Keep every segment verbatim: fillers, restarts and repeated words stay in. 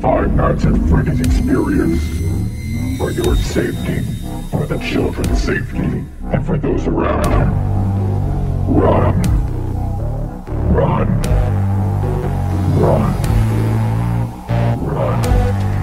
Five Nights at Freddy's experience. For your safety, for the children's safety, and for those around you. Run. Run. Run. Run.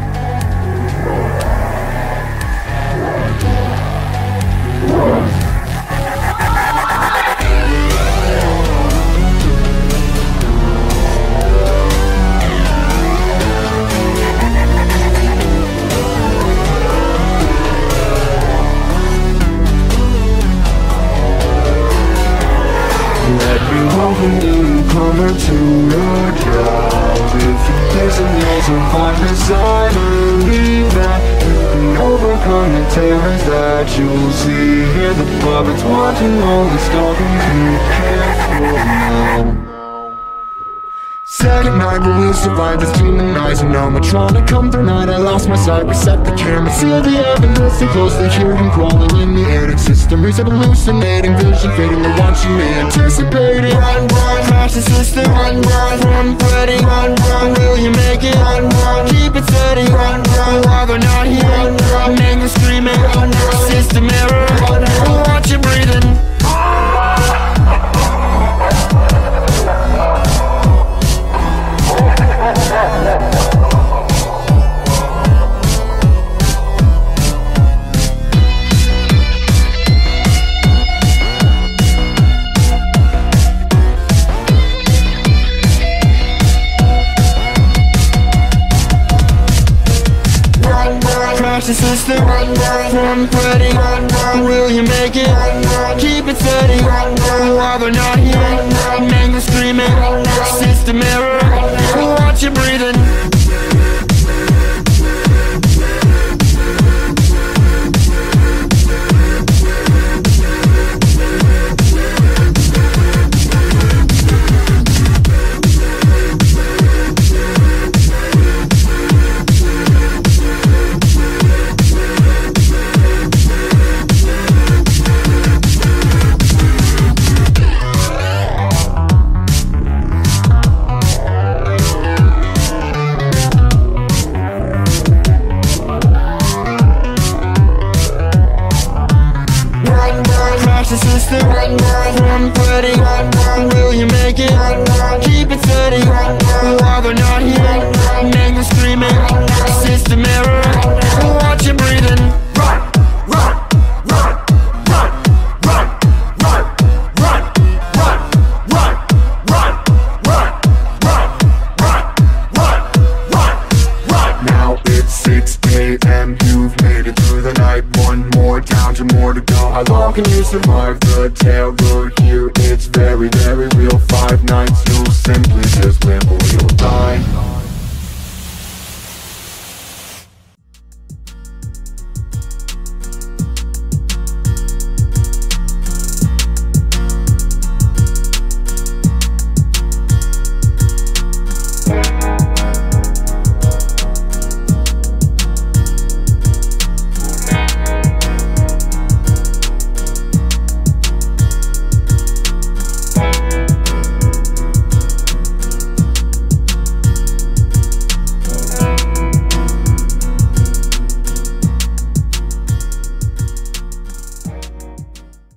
Welcome newcomer to your job. If you listen, you'll survive this. I believe that you can overcome the terrors that you'll see. Hear the puppets watching all the stalking. Be careful now. Second night, will we survive this demonized animatronic? Come through night, I lost my sight. Reset the camera, seal the evidence. Listen closely, hear him crawling in the attic system. Reset hallucinating, vision fading. They're watching me, anticipating. Run, run, crash the system. Run, run, run, Freddy. Run, run, will you make it? Run, run, keep it steady. Run, run, while they're not here. Run, run, Mangle screaming. Run, run, system error. Run, run, watch you breathing. Crash the system, run, run, run, Freddy, run, run, will you make it? Run, run, keep it steady, run, run, while they're not here. Run, run, Mangle screaming, run, run, system error, run, run, watch you breathing. The system, run, run, run, Freddy, run, run, will you make it? Run, run, keep it steady, run, run, while they're not here. Run, run, Mangle screaming, run, run, system error, run, run, watch you breathing. Run, run, run, run, run, run, run, run, run, run, run, run, run, run, run, run. Now it's six A M, you've made it through the night. One more down, two more to go. How long can you survive the terror here? It's very, very real. Five nights, you'll simply just live or you'll die.